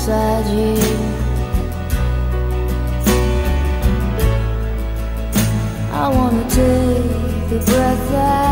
beside you. I wanna take a breath out